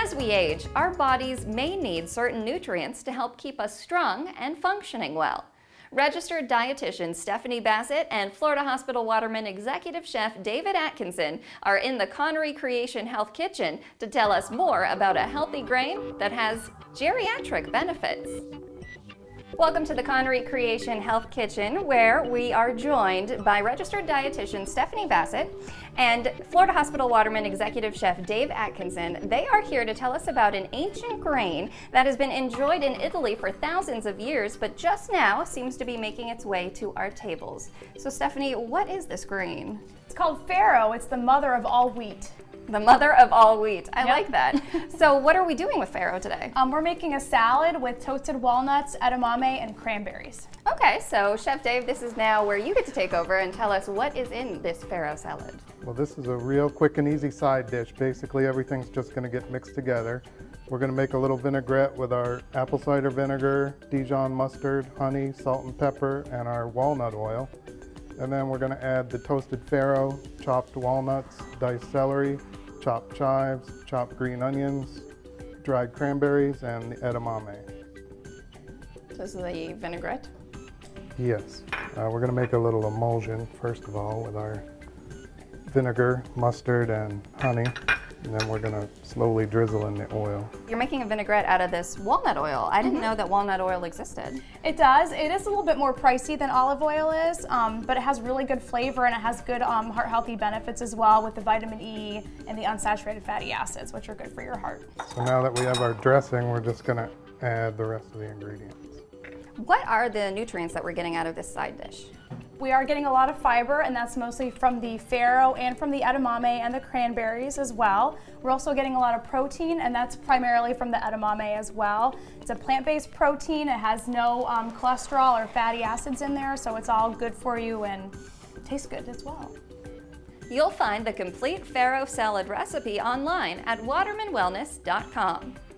As we age, our bodies may need certain nutrients to help keep us strong and functioning well. Registered dietitian Stephanie Bassett and Florida Hospital Waterman executive chef David Atkinson are in the Connery Creation Health Kitchen to tell us more about a healthy grain that has geriatric benefits. Welcome to the Connery Creation Health Kitchen, where we are joined by registered dietitian Stephanie Bassett and Florida Hospital Waterman executive chef Dave Atkinson. They are here to tell us about an ancient grain that has been enjoyed in Italy for thousands of years, but just now seems to be making its way to our tables. So Stephanie, what is this grain? It's called farro. It's the mother of all wheat. The mother of all wheat. I like that. So what are we doing with farro today? We're making a salad with toasted walnuts, edamame, and cranberries. Okay, so Chef Dave, this is now where you get to take over and tell us what is in this farro salad. Well, this is a real quick and easy side dish. Basically, everything's just going to get mixed together. We're going to make a little vinaigrette with our apple cider vinegar, Dijon mustard, honey, salt and pepper, and our walnut oil. And then we're going to add the toasted farro, chopped walnuts, diced celery, chopped chives, chopped green onions, dried cranberries, and the edamame. This is the vinaigrette? Yes. We're going to make a little emulsion, first of all, with our vinegar, mustard, and honey. And then we're going to slowly drizzle in the oil. You're making a vinaigrette out of this walnut oil. I didn't know that walnut oil existed. It does. It is a little bit more pricey than olive oil is, but it has really good flavor and it has good heart healthy benefits as well with the vitamin E and the unsaturated fatty acids, which are good for your heart. So now that we have our dressing, we're just going to add the rest of the ingredients. What are the nutrients that we're getting out of this side dish? We are getting a lot of fiber, and that's mostly from the farro and from the edamame and the cranberries as well. We're also getting a lot of protein, and that's primarily from the edamame as well. It's a plant-based protein. It has no cholesterol or fatty acids in there, so it's all good for you and tastes good as well. You'll find the complete farro salad recipe online at watermanwellness.com.